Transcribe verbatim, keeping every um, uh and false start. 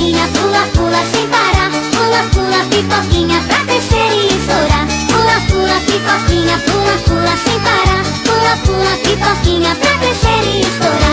pipoquinha, pula, pula sem parar. Pula, pula pipoquinha pra crescer e estourar. Pula, pula pipoquinha, pula, pula sem parar. Pula, pula pipoquinha pra crescer e estourar.